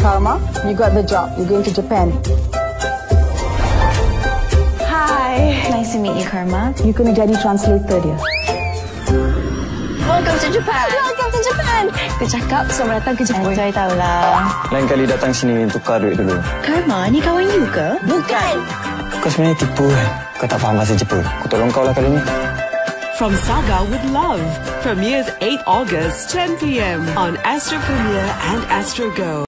Karma, you got the job. You're going to Japan. Hi. Nice to meet you, Karma. You kena jadi translator dia. Welcome to Japan. Welcome to Japan. Dia cakap selamat datang ke Japan. Enjoy tahulah. Lain kali datang sini tukar duit dulu. Karma, ni kawan you ke? Bukan. Kau sebenarnya tipu kan? Kau tak faham bahasa Jepun. Aku tolong kau lah kali ni. From Saga with Love premieres 8 August, 10 p.m. on Astro Premiere and Astro Go.